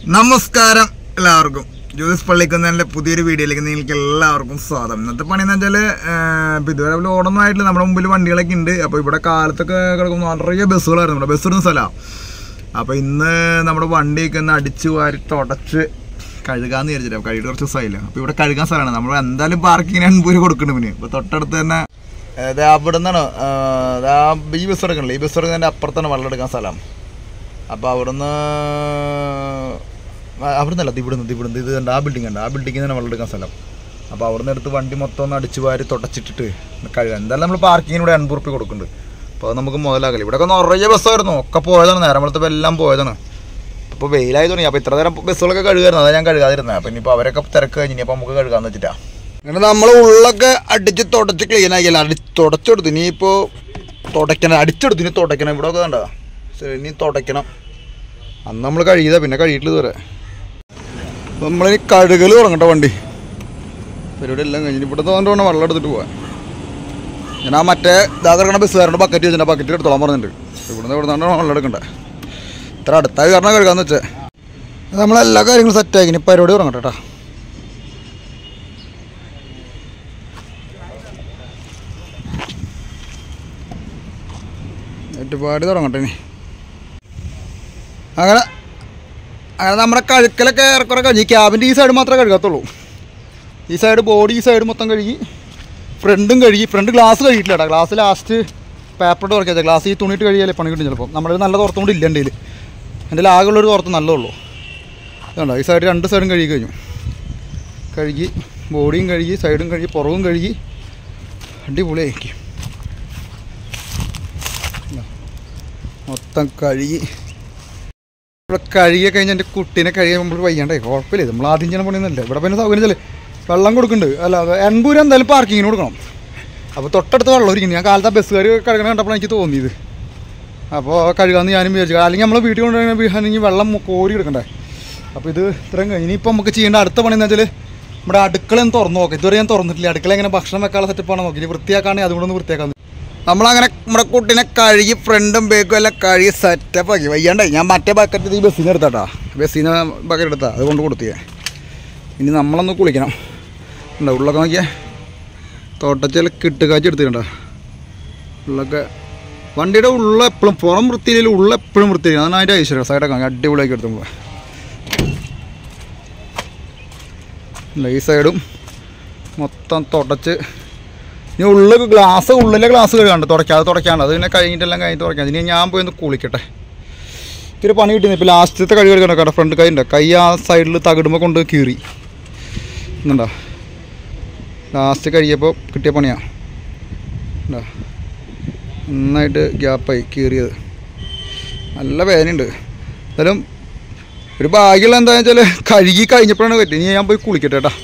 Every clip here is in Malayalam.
നമസ്കാരം എല്ലാവർക്കും. ജ്യോതിസ് പള്ളിക്കുന്നതിൻ്റെ പുതിയൊരു വീഡിയോയിലേക്ക് നിങ്ങൾക്ക് എല്ലാവർക്കും സ്വാഗതം. ഇന്നത്തെ പണിയെന്ന് വെച്ചാൽ ഇതുവരെ ഓടൊന്നും ആയിട്ടില്ല. നമ്മുടെ മുമ്പിൽ വണ്ടികളൊക്കെ ഉണ്ട്. അപ്പോൾ ഇവിടെ കാലത്തൊക്കെ കിടക്കുന്ന നിറയെ ബസ്സുകളായിരുന്നു. ഇവിടെ ബസ് ഇടുന്ന സ്ഥലമാണ്. അപ്പോൾ ഇന്ന് നമ്മുടെ വണ്ടിയൊക്കെ ഒന്ന് അടിച്ച് വാരി തുടച്ച് കഴുകാമെന്ന് വിചാരിച്ചില്ല. കഴുകിയിട്ട് കുറച്ച് ദിവസമായില്ല. അപ്പോൾ ഇവിടെ കഴുകാൻ സ്ഥലമാണ്. നമ്മൾ എന്തായാലും പാർക്കിങ്ങിന് 80 കൊടുക്കണം. പിന്നെ ഇപ്പോൾ തൊട്ടടുത്ത് തന്നെ അവിടെ നിന്നാണ് ഈ ബസ് എടുക്കണില്ല. ഈ ബസ് എടുക്കുന്നതിൻ്റെ അപ്പുറത്താണ് വെള്ളം എടുക്കാൻ സ്ഥലം. അപ്പോൾ അവിടുന്ന് നിന്നല്ല ഇവിടുന്ന് ഇത് കണ്ട് ആ ബിൽഡിംഗ് ഉണ്ട്. ആ ബിൽഡിങ്ങിൽ തന്നെ വെള്ളം എടുക്കാൻ സ്ഥലം. അപ്പോൾ അവിടുന്ന് എടുത്ത് വണ്ടി മൊത്തം ഒന്ന് അടിച്ച് വാരി തുടച്ചിട്ടിട്ട് കഴുകാൻ. എന്തായാലും നമ്മൾ പാർക്കിങ്ങിന് ഇവിടെ 80 രൂപ കൊടുക്കുന്നുണ്ട്. അപ്പോൾ അത് നമുക്ക് മുതലാകില്ല. ഇവിടെയൊക്കെ നിറയെ ബസ്സായിരുന്നു. ഒക്കെ പോയതാണ്. നേരം വെളുത്തപ്പോൾ എല്ലാം പോയതാണ്. അപ്പോൾ വെയിലായി തുടങ്ങി. അപ്പോൾ ഇത്ര നേരം ബസ്സുകളൊക്കെ കഴുകായിരുന്നു. അതാണ് ഞാൻ കഴുകാതിരുന്നത്. അപ്പോൾ ഇനിയിപ്പോൾ അവരൊക്കെ തിരക്ക് കഴിഞ്ഞ് അപ്പോൾ നമുക്ക് കഴുകാമെന്ന് വെച്ചിട്ടാണ്. അങ്ങനെ നമ്മൾ ഉള്ളൊക്കെ അടിച്ച് തുടച്ച് ക്ലീൻ ആക്കിയല്ല. തുടച്ചെടുത്തു. ഇനിയിപ്പോൾ തുടയ്ക്കണം. അടിച്ചെടുത്തു. ഇനി തുടയ്ക്കണം. ഇവിടെ ഒക്കെ കണ്ടോ. ശരി, ഇനി തുടയ്ക്കണം. അന്ന് നമ്മൾ കഴുകിയതാ. പിന്നെ കഴുകിയിട്ടില്ല ഇതുവരെ. അപ്പോൾ നമ്മളിനി കഴുകൽ തുടങ്ങട്ടെ. വണ്ടി പരിപാടി എല്ലാം കഴിഞ്ഞിട്ട് ഇവിടെ തോന്നുകൊണ്ട് വെള്ളം എടുത്തിട്ട് പോകാൻ. ഞാൻ ആ മറ്റേ കിടക്കണ ബസ്സുകാരുടെ ബക്കറ്റ് വെച്ചിട്ട് ബക്കറ്റ് എടുത്തോളാൻ പറഞ്ഞിട്ടുണ്ട്. ഇവിടുന്ന് വെള്ളം എടുക്കണ്ടേ. ഇത്ര അടുത്തായി കാരണം കഴുകാന്ന് വെച്ചാൽ നമ്മളെല്ലാ കാര്യങ്ങളും സെറ്റാക്കി. ഇനി പരിപാടി തുടങ്ങട്ടെ കേട്ടോ. ഏറ്റുപാടി തുടങ്ങട്ടെ. ഇനി അങ്ങനെ നമ്മുടെ കഴുക്കലൊക്കെ ഏറെക്കുറെ കഴുകി. ക്യാബിൻ്റെ ഈ സൈഡ് മാത്രമേ കഴുകത്തുള്ളൂ. ഈ സൈഡ് ബോഡി ഈ സൈഡ് മൊത്തം കഴുകി. ഫ്രണ്ടും കഴുകി. ഫ്രണ്ട് ഗ്ലാസ് കഴുകിയിട്ടില്ല കേട്ടോ. ഗ്ലാസ് ലാസ്റ്റ് പേപ്പറിട്ട് തുറക്കിയാൽ ഗ്ലാസ് ഈ തുണിയിട്ട് കഴുകിയാലേ പണി കിട്ടും. ചിലപ്പോൾ നമ്മുടെ നല്ല തുറത്തും കൂടി ഇല്ല. എൻ്റെ ആകെയുള്ളൊരു തുറത്ത് നല്ലതുള്ളൂ. ഇതുണ്ടോ ഈ സൈഡ് രണ്ട് സൈഡും കഴുകി കഴിഞ്ഞു. കഴുകി ബോഡിയും കഴുകി സൈഡും കഴുകി പുറവും കഴുകി അടിപൊളിയായിരിക്കും. മൊത്തം കഴുകി ഇവിടെ കഴുകിയ കഴിഞ്ഞാൽ എൻ്റെ കുട്ടീനെ കഴുകിയാൽ നമ്മൾ വയ്യാണ്ടേ. കുഴപ്പമില്ല. നമ്മൾ ആദ്യം ചെയ്യുന്ന പണിയൊന്നുമില്ല. ഇവിടെ പിന്നെ സൗകര്യം വെച്ചാൽ വെള്ളം കൊടുക്കുന്നുണ്ട്. അല്ല 80 രൂപ എന്തായാലും പാർക്കിങ്ങിന് കൊടുക്കണം. അപ്പോൾ തൊട്ടടുത്ത് വെള്ളം ഇരിക്കുന്നു. ഞാൻ കാലത്ത് ബസ്സുകാർ കഴുകണ കണ്ടപ്പോൾ എനിക്ക് തോന്നിയത്. അപ്പോൾ കഴുകാമെന്ന് ഞാനും വിചാരിച്ചു. അല്ലെങ്കിൽ നമ്മൾ വീട്ടിൽ കൊണ്ടുപോയി വെള്ളം കോരി എടുക്കണ്ടേ. അപ്പോൾ ഇത് ഇത്രയും കഴിഞ്ഞ് ഇനിയിപ്പോൾ നമുക്ക് ചെയ്യേണ്ട അടുത്ത പണി എന്ന് വെച്ചാൽ നമ്മുടെ അടുക്കള ഒന്ന് തുറന്ന് നോക്കാം. ഇതുവരെ ഞാൻ തുറന്നിട്ടില്ല. അടുക്കള എങ്ങനെ ഭക്ഷണം വെക്കാനുള്ള സെറ്റപ്പാണ് നോക്കി. ഇനി വൃത്തിയാക്കുകയാണെങ്കിൽ അതുകൊണ്ട് ഒന്ന് വൃത്തിയാക്കാൻ. നമ്മളങ്ങനെ നമ്മുടെ കുട്ടീനെ കഴുകി ഫ്രണ്ടും ബേക്കും എല്ലാം കഴുകി സെറ്റപ്പാക്കി. വയ്യാണ്ടായി. ഞാൻ മറ്റേ ബക്കറ്റ് ഈ ബസ്സിന് എടുത്താട്ടാ. ബസ്സിന് ബക്കറ്റ് എടുത്താൽ അതുകൊണ്ട് കൊടുത്തിയേ. ഇനി നമ്മളൊന്ന് കുളിക്കണം. ഉണ്ടോ ഉള്ളൊക്കെ നോക്കിയാൽ തോട്ടച്ചെല്ലാം കിട്ടുകാച്ചി എടുത്തിട്ടുണ്ടോ. ഉള്ളൊക്കെ വണ്ടിയുടെ ഉള്ള എപ്പോഴും പുറം വൃത്തിയിലും ഉള്ള എപ്പോഴും വൃത്തിയായിരിക്കും. അതാണ് അതിൻ്റെ ഐശ്വര്യം. സൈഡൊക്കെ അടിപൊളിയാക്കി എടുത്തു. ഈ സൈഡും മൊത്തം തുടച്ച്. ഇനി ഉള്ളിൽ ഉള്ളിലെ ഗ്ലാസ് കഴുകാണ്ട് തുടയ്ക്കാണ്ട് അത് പിന്നെ കഴിഞ്ഞിട്ടെല്ലാം കഴിഞ്ഞിട്ട് തുടയ്ക്കാം. ഇനി ഞാൻ പോയി ഒന്ന് കുളിക്കട്ടെ. ഇത്തിരി പണി കിട്ടിയിരുന്നു. ഇപ്പോൾ ലാസ്റ്റത്തെ കഴുകി എടുക്കണം കേട്ടോ. ഫ്രണ്ട് കൈ ഉണ്ട്. കൈ ആ സൈഡിൽ തകിടുമ്പോൾ കൊണ്ട് കീറി എന്നുണ്ടോ. ലാസ്റ്റ് കഴിയപ്പോൾ കിട്ടിയ പണിയാണ്. ഉണ്ടോ നന്നായിട്ട് ഗ്യാപ്പായി കീറിയത്. നല്ല വേദനയുണ്ട്. എന്തായാലും ഒരു ഭാഗ്യമുള്ള എന്താണെന്ന് വെച്ചാൽ കഴുകി കഴിഞ്ഞപ്പോഴാണ് പറ്റും. ഇനി ഞാൻ പോയി കുളിക്കട്ടെ കേട്ടോ.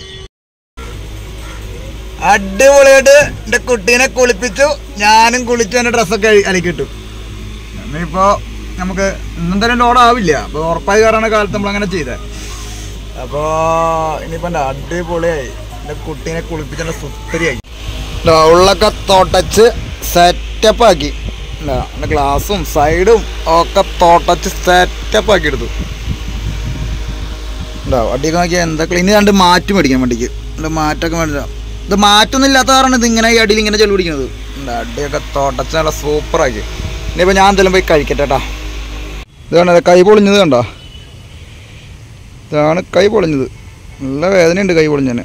അടിപൊളിയായിട്ട് എൻ്റെ കുട്ടീനെ കുളിപ്പിച്ചു. ഞാനും കുളിച്ചു. എൻ്റെ ഡ്രസ്സൊക്കെ അലക്കിട്ടു. ഇനിയിപ്പോൾ നമുക്ക് ഇന്നെന്തായാലും ലോഡാവില്ല. അപ്പോൾ ഉറപ്പായി കയറാണ് കാലത്ത് നമ്മളങ്ങനെ ചെയ്തത്. അപ്പോൾ ഇനിയിപ്പോൾ എന്താ അടിപൊളിയായി. എൻ്റെ കുട്ടീനെ കുളിപ്പിച്ച് എൻ്റെ സുത്തരിയായി. ഉള്ളൊക്കെ തുടച്ച് സെറ്റപ്പാക്കി. എൻ്റെ ഗ്ലാസും സൈഡും ഒക്കെ തുടച്ച് സെറ്റപ്പാക്കി എടുത്തു. ഉണ്ടാവും അടിയൊക്കെ നോക്കിയാൽ എന്തൊക്കെ. ഇനി രണ്ട് മാറ്റ് മേടിക്കാൻ വണ്ടിക്ക്. എൻ്റെ മാറ്റൊക്കെ മേടിച്ചാൽ ഇത് മാറ്റൊന്നും ഇല്ലാത്ത കാരണം ഇതിങ്ങനെ ഈ അടിയിൽ ഇങ്ങനെ ചെളി പിടിക്കുന്നത്. അടിയൊക്കെ തുടച്ച് നല്ല സൂപ്പറാക്കി. ഇനിയിപ്പോൾ ഞാൻ എന്തെങ്കിലും പോയി കഴിക്കട്ടെ കേട്ടോ. ഇതാണ് കൈ പൊളിഞ്ഞത് കണ്ടോ. ഇതാണ് കൈ പൊളിഞ്ഞത്. നല്ല വേദനയുണ്ട് കൈ പൊളിഞ്ഞതിന്.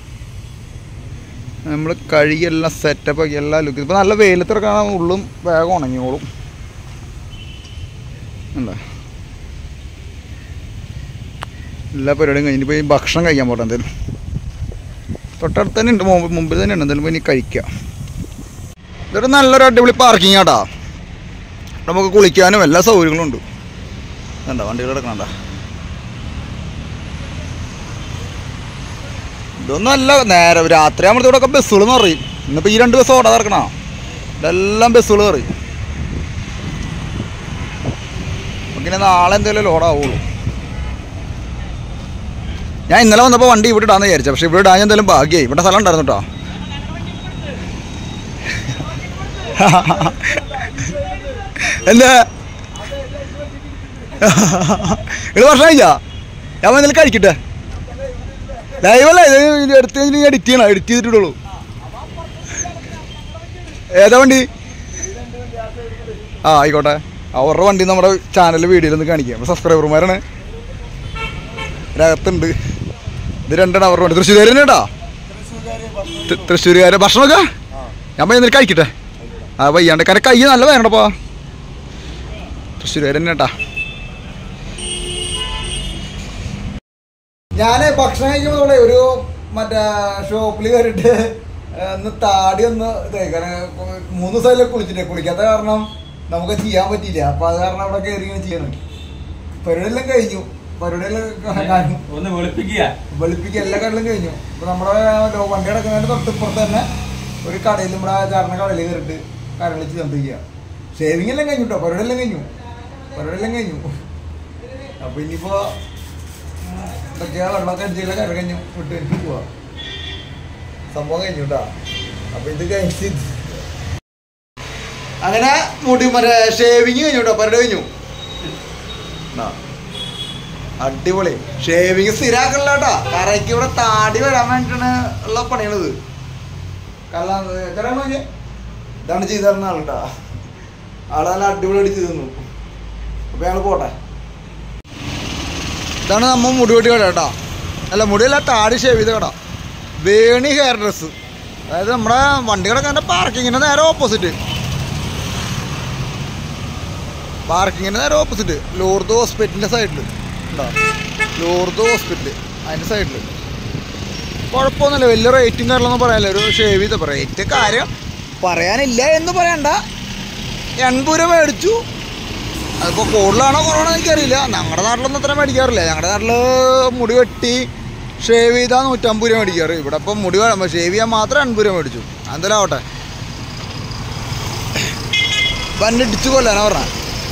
നമ്മൾ കഴുകിയെല്ലാം സെറ്റപ്പാക്കി എല്ലാം ലുക്ക്. ഇപ്പോൾ നല്ല വെയിലത്തിറക്കാൻ ഉള്ളും വേഗം ഉണങ്ങിയോളും. എന്താ എല്ലാ പരിപാടിയും കഴിഞ്ഞിട്ട് പോയി ഭക്ഷണം കഴിക്കാൻ പോട്ടെ. എന്തായാലും തൊട്ടടുത്ത് തന്നെ ഉണ്ട്. മുമ്പിൽ തന്നെ ഉണ്ട്. എന്തായാലും പോയി ഇനി കഴിക്കാം. ഇതൊരു നല്ലൊരു അടിപൊളി പാർക്കിംഗ് ആട്ടാ. നമുക്ക് കുളിക്കാനും എല്ലാ സൗകര്യങ്ങളും ഉണ്ട്. വേണ്ട വണ്ടികൾ എടുക്കണണ്ട. ഇതൊന്നും അല്ല. നേരെ രാത്രി ആകുമ്പോൾ ഇവിടെയൊക്കെ ബസ്സുകൾ നിറയും. ഇന്നിപ്പോൾ ഈ 2 ബസ് ഓടാതെ ഇറക്കണം. ഇതെല്ലാം ബസ്സുകൾ നിറയും. നമുക്കിനി നാളെ എന്തെങ്കിലും ലോഡാവുള്ളൂ. ഞാൻ ഇന്നലെ വന്നപ്പോൾ വണ്ടി ഇവിടെ ഇടാന്ന് വിചാരിച്ചത്. പക്ഷേ ഇവിടെ ഇടാൻ എന്തായാലും ഭാഗ്യമായി. ഇവിടെ സ്ഥലം ഉണ്ടായിരുന്നു കേട്ടോ. എന്താ 7 വർഷം കഴിച്ചാ ഞാൻ എന്തെങ്കിലും കഴിക്കട്ടെ. ലൈവല്ല ഇത് എടുത്ത് എഡിറ്റ് ചെയ്യണം, എഡിറ്റ് ചെയ്തിട്ടുള്ളൂ. ഏതാ വണ്ടി? ആ ആയിക്കോട്ടെ. അവരുടെ വണ്ടി നമ്മുടെ ചാനലിൽ വീഡിയോയിൽ ഒന്ന് കാണിക്കാം. സബ്സ്ക്രൈബർമാരാണ്, ഇതിനകത്തുണ്ട്. ഇത് രണ്ടാണ് അവരുടെ വണ്ടി. തൃശ്ശൂർ തന്നെയാ, തൃശ്ശൂരുകാരെ. ഭക്ഷണമൊക്കെ ഞാൻ പോയി എന്തെങ്കിലും കഴിക്കട്ടെ. ആ വയ്യാണ്ട് കാരണം കൈ നല്ല വേണ്ടപ്പാ. തൃശ്ശൂർ തന്നെ കേട്ടാ. ഞാൻ ഭക്ഷണം കഴിക്കുമ്പോൾ ഒരു മറ്റേ ഷോപ്പിൽ കയറിയിട്ട് ഒന്ന് താടി ഒന്ന് ഇതായി. കാരണം 3 ദിവസമല്ലേ കുളിക്കാത്ത കാരണം നമുക്ക് ചെയ്യാൻ പറ്റിയില്ല. അപ്പൊ അത് കാരണം അവിടെ കയറി ഇങ്ങനെ ചെയ്യണം. പരിപാടിയെല്ലാം കഴിഞ്ഞു. വെളുപ്പിക്കുക എല്ലാ കടലും കഴിഞ്ഞു. ഇപ്പൊ നമ്മുടെ വണ്ടി കിടക്കുന്നതിന്റെ തൊട്ടിപ്പുറത്ത് തന്നെ ഒരു കടയിൽ നമ്മുടെ ചാറിന കടയിൽ കയറിയിട്ട് കാര്യങ്ങൾ ചെയ്തോണ്ടിരിക്കുക. ഷേവിങ് എല്ലാം കഴിഞ്ഞു കേട്ടോ. പരിപാടിയെല്ലാം കഴിഞ്ഞു. അപ്പൊ ഇനിയിപ്പോ ഇതൊക്കെയാ വെള്ളമൊക്കെ അടിച്ചുള്ള കര കഴിഞ്ഞു വിട്ട് എനിക്ക് പോവാ. സംഭവം കഴിഞ്ഞു കേട്ടാ. അപ്പൊ ഇത് കഴിച്ച് അങ്ങനെ മുടി മറ്റേ ഷേവിങ് കഴിഞ്ഞു കേട്ടോ. പരിപാടി കഴിഞ്ഞു. അടിപൊളി ഷേവിങ് സ്ഥിരാക്കണില്ല കേട്ടാ. കാരണം എനിക്ക് ഇവിടെ താടി വരാൻ വേണ്ടിയിട്ടാണ് ഉള്ള പണിയാണിത്. കാരണം ഇതാണ് ചെയ്തു തരുന്ന ആളുണ്ടാ. ആള് നല്ല അടിപൊളിയായിട്ട് ചെയ്തു തന്നു. അപ്പൊ ഞങ്ങൾ പോട്ടെ. ഇതാണ് നമ്മ മുടി വെട്ടി കട കേട്ടാ. അല്ല മുടിയല്ല, താടി ഷേവ് ചെയ്ത കട. Veni hair dress. അതായത് നമ്മുടെ വണ്ടി കിടക്കാൻ പാർക്കിങ്ങിന് നേരെ ഓപ്പോസിറ്റ്. ലൂർദ് ഹോസ്പിറ്റലിൻ്റെ സൈഡിൽ ഉണ്ടോ? ലൂർദ് ഹോസ്പിറ്റൽ അതിൻ്റെ സൈഡിൽ. കുഴപ്പമൊന്നുമില്ല, വലിയ റേറ്റും കാര്യങ്ങളൊന്നും പറയാനില്ല. ഒരു ഷേവ് ചെയ്ത റേറ്റ് കാര്യം പറയാനില്ല എന്ന് പറയണ്ട. 80 രൂപ മേടിച്ചു. അതിപ്പോൾ കൂടുതലാണോ കുറവാണോ എനിക്കറിയില്ല. ഞങ്ങളുടെ നാട്ടിലൊന്നും അത്ര മേടിക്കാറില്ല. ഞങ്ങളുടെ നാട്ടിൽ മുടി വെട്ടി ഷേവ് ചെയ്താൽ 150 രൂപ മേടിക്കാറ്. ഇവിടെ ഇപ്പം മുടി ഷേവ് ചെയ്യാൻ മാത്രം 80 രൂപ മേടിച്ചു. എന്തായാലും ആവട്ടെ. വന്നിടിച്ചു കൊല്ലാനാ പറഞ്ഞ.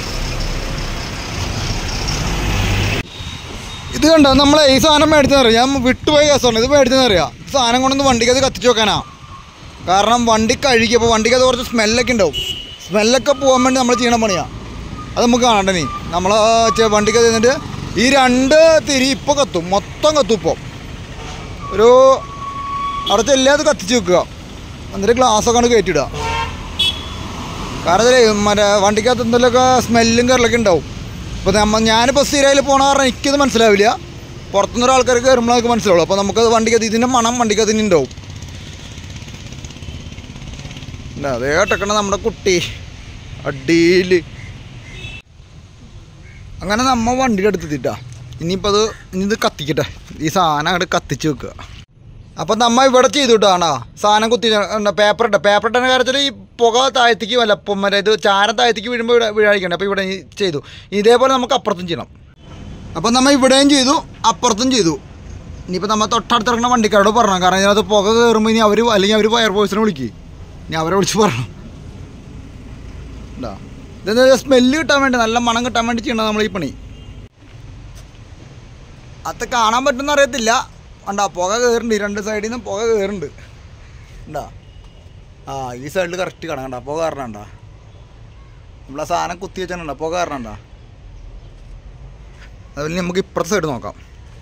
ഇത് കണ്ടോ, നമ്മളെ ഈ സാധനം മേടിച്ചെന്നറിയാം. ഞാൻ വിട്ടുപോയ കേസാണ്. ഇത് മേടിച്ചെന്നറിയാം. ഈ സാധനം കൊണ്ടൊന്ന് വണ്ടിക്കത് കത്തിച്ച് വെക്കാനാ. കാരണം വണ്ടി കഴുകിയപ്പോൾ വണ്ടിക്കത് കുറച്ച് സ്മെല്ലൊക്കെ ഉണ്ടാവും. സ്മെല്ലൊക്കെ പോകാൻ വേണ്ടി നമ്മൾ ചെയ്യണ പണിയാണ്. അത് നമുക്ക് കാണണ്ട. നീ നമ്മൾ വണ്ടിക്കത് എന്നിട്ട് ഈ 2 തിരി ഇപ്പോൾ കത്തും, മൊത്തം കത്തും. ഇപ്പോൾ ഒരു അവിടെ ചെല്ലാതെ കത്തിച്ച് വെക്കുക. എന്നിട്ട് ഗ്ലാസ്സൊക്കെ കയറ്റിയിടുക. കാരണം ഇതിൽ മറ്റേ വണ്ടിക്കകത്ത് എന്തെങ്കിലുമൊക്കെ സ്മെല്ലും കയറലൊക്കെ ഉണ്ടാവും. ഇപ്പോൾ ഞാനിപ്പോൾ സ്ഥിരയിൽ പോണ കാരണം എനിക്കത് മനസ്സിലാവില്ല. പുറത്തുനിന്ന് ആൾക്കാർക്ക് കയറുമ്പോൾ നമുക്ക് മനസ്സിലാവുള്ളൂ. അപ്പോൾ നമുക്കത് വണ്ടിക്കകത്ത് ഇതിൻ്റെ മണം വണ്ടിക്കകത്ത് ഇനി ഉണ്ടാവും. അതേ കേട്ടക്കണം നമ്മുടെ കുട്ടി അടിയിൽ. അങ്ങനെ നമ്മൾ വണ്ടിയുടെ അടുത്തെത്തിട്ടാ. ഇനിയിപ്പോൾ ഇത് കത്തിക്കട്ടെ. ഈ സാധനം അങ്ങോട്ട് കത്തിച്ച് വെക്കുക. അപ്പം നമ്മൾ ഇവിടെ ചെയ്തു കിട്ടാണോ സാധനം കുത്തി പേപ്പറിട്ട കാര്യത്തിൽ ഈ പുക താഴത്തേക്ക് വല്ല മറ്റേ ഇത് ചാരം താഴത്തേക്ക് വീഴുമ്പോൾ ഇവിടെ വീഴാതിരിക്കണ്ടേ. അപ്പോൾ ഇവിടെ ചെയ്തു. ഇതേപോലെ നമുക്ക് അപ്പുറത്തും ചെയ്യണം. അപ്പം നമ്മൾ ഇവിടെയും ചെയ്തു, അപ്പുറത്തും ചെയ്തു. ഇനിയിപ്പോൾ നമ്മൾ തൊട്ടടുത്തിറങ്ങുന്ന വണ്ടിക്കാരോട് പറഞ്ഞു. കാരണം ഇതിനകത്ത് പുക കയറുമ്പോൾ ഇനി അല്ലെങ്കിൽ അവർ ഫയർഫോഴ്സിനെ വിളിക്കും. ഇനി അവരെ വിളിച്ച് പറയണം. എന്താ ഇതെന്താ സ്മെല്ല് കിട്ടാൻ വേണ്ടി, നല്ല മണം കിട്ടാൻ വേണ്ടി ചെയ്യണം നമ്മൾ ഈ പണി. അത് കാണാൻ പറ്റുമെന്ന് അറിയത്തില്ല. ഉണ്ടാ പുക കയറുന്നുണ്ട്. 2 സൈഡിൽ നിന്നും പുക കയറുന്നുണ്ട്. ഉണ്ടാ ആ ഈ സൈഡിൽ കറക്റ്റ് കാണാം. കണ്ടാ പുക കയറണണ്ടാ. നമ്മളാ സാധനം കുത്തി വെച്ചാൽ പുക കയറണണ്ടാ. അതുപോലെ നമുക്ക് ഇപ്പുറത്തെ സൈഡ് നോക്കാം.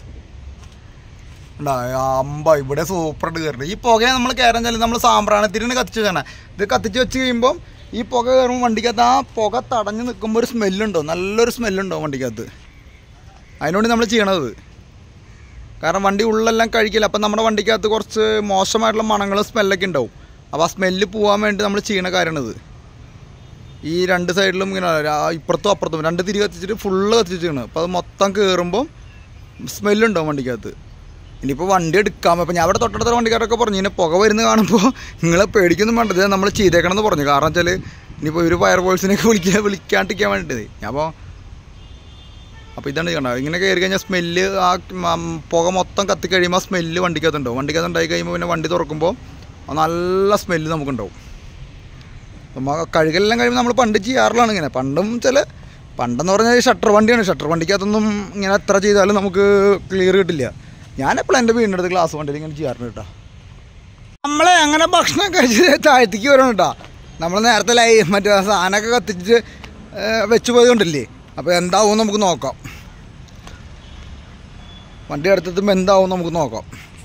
ഉണ്ടാ ഇവിടെ സൂപ്പറായിട്ട് കയറുന്നുണ്ട്. ഈ പുകയെ നമ്മൾ കയറാൻ ചെല്ലും. നമ്മൾ സാമ്പ്രാണത്തിരിന് കത്തിച്ച് വെച്ചാണ്. ഇത് കത്തിച്ച് വെച്ച് കഴിയുമ്പം ഈ പുക കയറുമ്പോൾ വണ്ടിക്കകത്ത് ആ പുക തടഞ്ഞ് നിൽക്കുമ്പോൾ ഒരു സ്മെല്ലുണ്ടോ, നല്ലൊരു സ്മെല്ലുണ്ടോ വണ്ടിക്കകത്ത്. അതിനുവേണ്ടി നമ്മൾ ചെയ്യണത്. കാരണം വണ്ടി ഉള്ളെല്ലാം കഴിക്കില്ല. അപ്പം നമ്മുടെ വണ്ടിക്കകത്ത് കുറച്ച് മോശമായിട്ടുള്ള മണങ്ങളും സ്മെല്ലൊക്കെ ഉണ്ടാവും. അപ്പോൾ ആ സ്മെല്ല് പോകാൻ വേണ്ടി നമ്മൾ ചെയ്യണ കാര്യമാണിത്. ഈ 2 സൈഡിലും ഇങ്ങനെ ഇപ്പുറത്തും അപ്പുറത്തും 2 തിരി കത്തിച്ചിട്ട് ഫുള്ള് കത്തിച്ചിട്ടാണ്. അപ്പോൾ അത് മൊത്തം കയറുമ്പം സ്മെല്ലുണ്ടാവും വണ്ടിക്കകത്ത്. ഇനിയിപ്പോൾ വണ്ടി എടുക്കാം. അപ്പോൾ ഞാൻ അവിടെ തൊട്ടടുത്ത വണ്ടിക്കാരൊക്കെ പറഞ്ഞു ഇങ്ങനെ പുക വരുന്ന കാണുമ്പോൾ നിങ്ങളെ പേടിക്കൊന്നും വേണ്ടത്, നമ്മൾ ചെയ്തേക്കണമെന്ന് പറഞ്ഞു. കാരണം വെച്ചാൽ ഇനിയിപ്പോൾ ഒരു ഫയർഫോഴ്സിനെയൊക്കെ വിളിക്കാണ്ടിരിക്കാൻ വേണ്ടിയിട്ട് ഞാൻ അപ്പോൾ ഇതാണ് കണ്ടോ. ഇങ്ങനെ കയറി കഴിഞ്ഞാൽ സ്മെല്ല് ആ പുക മൊത്തം കത്തി കഴിയുമ്പോൾ ആ സ്മെല്ല് വണ്ടിക്കകത്തുണ്ടാവും. വണ്ടിക്കകത്ത് ഉണ്ടായി കഴിയുമ്പോൾ പിന്നെ വണ്ടി തുറക്കുമ്പോൾ നല്ല സ്മെല്ല് നമുക്കുണ്ടാവും. നമ്മൾ കഴുകലെല്ലാം കഴിയുമ്പോൾ നമ്മൾ പണ്ട് ചെയ്യാറുള്ളതാണ് ഇങ്ങനെ. പണ്ടെന്ന് പറഞ്ഞാൽ ഷട്ടർ വണ്ടിയാണ്. ഷട്ടർ വണ്ടിക്കകത്തൊന്നും ഇങ്ങനെ എത്ര ചെയ്താലും നമുക്ക് ക്ലിയർ കിട്ടില്ല. ഞാനെപ്പോഴും എൻ്റെ വീടിൻ്റെ അടുത്ത് ഗ്ലാസ് വണ്ടിയിൽ ഇങ്ങനെ ചെയ്യാറുണ്ട് കേട്ടോ. നമ്മളെ അങ്ങനെ ഭക്ഷണം കഴിച്ച് താഴത്തേക്ക് വരണം കേട്ടോ. നമ്മൾ നേരത്തെ മറ്റേ സാധനമൊക്കെ കത്തിച്ച് വെച്ച് പോയതുകൊണ്ടില്ലേ. അപ്പോൾ എന്താവും നമുക്ക് നോക്കാം. വണ്ടി അടുത്തെത്തുമ്പോൾ എന്താവും നമുക്ക് നോക്കാം.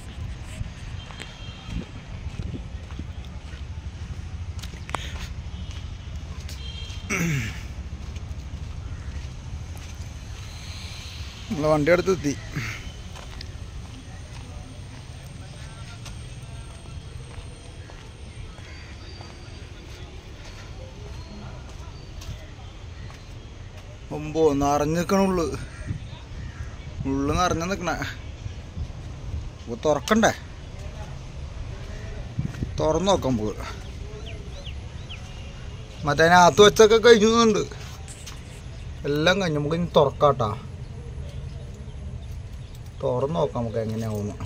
നമ്മളെ വണ്ടി അടുത്തെത്തി. മുമ്പോ നിറഞ്ഞിക്കണ ഉള്ളു നിറഞ്ഞ നിൽക്കണേ. അപ്പോൾ തുറക്കണ്ടേ, തുറന്നു നോക്കാൻ പോകുക. മറ്റേ അതിനകത്ത് വെച്ചൊക്കെ കഴിഞ്ഞുണ്ട്, എല്ലാം കഴിഞ്ഞു. നമുക്ക് ഇനി തുറക്കാട്ടാ, തുറന്നു നോക്കാം നമുക്ക് എങ്ങനെയാവുന്നു.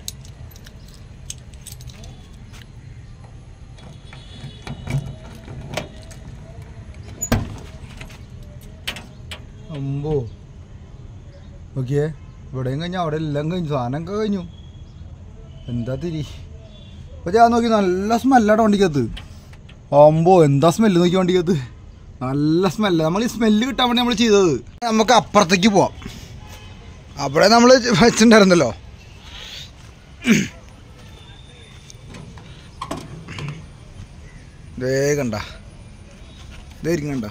അമ്പോ നോക്കിയേ, ഇവിടെയും കഴിഞ്ഞു, അവിടെ എല്ലാം കഴിഞ്ഞു, സാധനമൊക്കെ കഴിഞ്ഞു. എന്താ തിരി അപ്പോൾ ഞാൻ നോക്കി, നല്ല സ്മെല്ലാണ് വണ്ടിക്കകത്ത്. അമ്പോ എന്താ സ്മെല്ല് നോക്കി വണ്ടിക്കകത്ത്, നല്ല സ്മെല്ല്. നമ്മൾ ഈ സ്മെല്ല് കിട്ടാൻ വേണ്ടി നമ്മൾ ചെയ്തത്. നമുക്ക് അപ്പുറത്തേക്ക് പോവാം, അവിടെ നമ്മൾ വെച്ചിട്ടുണ്ടായിരുന്നല്ലോ. ദേ കണ്ട, കണ്ട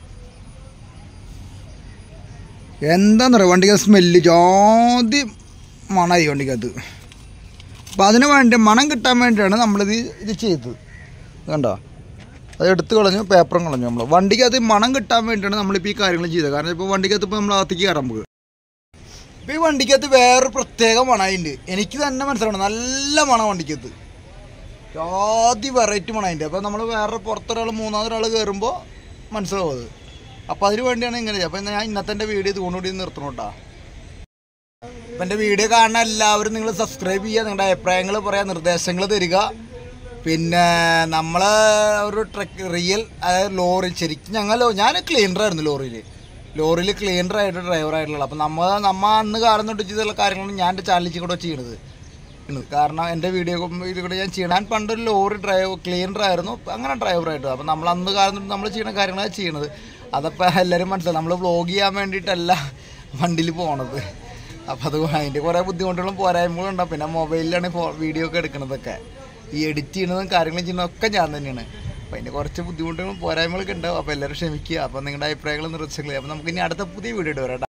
എന്താന്ന് പറയുക, വണ്ടിക്കകത്ത് സ്മെല്ല് ജാതി മണമായി വണ്ടിക്കകത്ത്. അപ്പം അതിന് വേണ്ടി മണം കിട്ടാൻ വേണ്ടിയാണ് ഇത് ചെയ്തത്. കണ്ടോ, അത് എടുത്ത് കളഞ്ഞു, പേപ്പറും കളഞ്ഞു. നമ്മൾ വണ്ടിക്കകത്ത് മണം കിട്ടാൻ വേണ്ടിയാണ് നമ്മളിപ്പോൾ ഈ കാര്യങ്ങൾ ചെയ്തത്. കാരണം ഇപ്പോൾ വണ്ടിക്കകത്ത് ഇപ്പോൾ നമ്മൾ അകത്തേക്ക് കയറാൻ പോകുക. ഇപ്പോൾ ഈ വണ്ടിക്കകത്ത് വേറൊരു പ്രത്യേക മണമുണ്ട്, എനിക്ക് തന്നെ മനസ്സിലാവണം. നല്ല മണം വണ്ടിക്കകത്ത്, ജാതി വെറൈറ്റി മണമുണ്ട്. അപ്പോൾ നമ്മൾ വേറെ പുറത്തൊരാൾ മൂന്നാമതൊരാൾ കയറുമ്പോൾ മനസ്സിലാവും അത്. അപ്പോൾ അതിന് വേണ്ടിയാണ് ഇങ്ങനെ. അപ്പോൾ ഞാൻ ഇന്നത്തെ എൻ്റെ വീഡിയോ ഇതുകൊണ്ടുകൂടി നിർത്തണം കേട്ടോ. അപ്പം എൻ്റെ വീഡിയോ കാണുന്ന എല്ലാവരും നിങ്ങൾ സബ്സ്ക്രൈബ് ചെയ്യുക, നിങ്ങളുടെ അഭിപ്രായങ്ങൾ പറയുക, നിർദ്ദേശങ്ങൾ തരിക. പിന്നെ നമ്മൾ ഒരു റിയൽ, അതായത് ലോറി ശരിക്കും ഞാൻ ക്ലീനറായിരുന്നു ലോറിയിൽ ക്ലീനറായിട്ട് ഡ്രൈവറായിട്ടുള്ളത്. അപ്പം നമ്മ അന്ന് കാണുന്നുണ്ട് ചെയ്തുള്ള കാര്യങ്ങളാണ് ഞാൻ എൻ്റെ ചാനലിൽ കൂടെ ചെയ്യണത്. കാരണം എൻ്റെ വീഡിയോ കൂടെ ഞാൻ ചെയ്യണം. ഞാൻ പണ്ടൊരു ലോറി ക്ലീനറായിരുന്നു, അങ്ങനെ ഡ്രൈവറായിട്ട്. അപ്പം നമ്മൾ അന്ന് കാണുന്നുണ്ട് നമ്മൾ ചെയ്യുന്ന കാര്യങ്ങളാണ് ചെയ്യണത്. അതപ്പോൾ എല്ലാവരും മനസ്സിലാവും, നമ്മൾ വ്ളോഗ് ചെയ്യാൻ വേണ്ടിയിട്ടല്ല വണ്ടിയിൽ പോകണത്. അപ്പോൾ അത് അതിൻ്റെ കുറേ ബുദ്ധിമുട്ടുകളും പോരായ്മകളും ഉണ്ടാവും. പിന്നെ മൊബൈലിലാണ് വീഡിയോ ഒക്കെ എടുക്കുന്നതൊക്കെ, ഈ എഡിറ്റ് ചെയ്യുന്നതും കാര്യങ്ങളും ചെയ്യുന്നതൊക്കെ ഞാൻ തന്നെയാണ്. അപ്പോൾ അതിൻ്റെ കുറച്ച് ബുദ്ധിമുട്ടുകളും പോരായ്മകളൊക്കെ ഉണ്ടാവും. അപ്പോൾ എല്ലാവരും ക്ഷമിക്കുക. അപ്പോൾ നിങ്ങളുടെ അഭിപ്രായങ്ങളും നിർദ്ദേശങ്ങളും. അപ്പോൾ നമുക്ക് ഇനി അടുത്ത പുതിയ വീഡിയോ ഇട്ട് വരാം.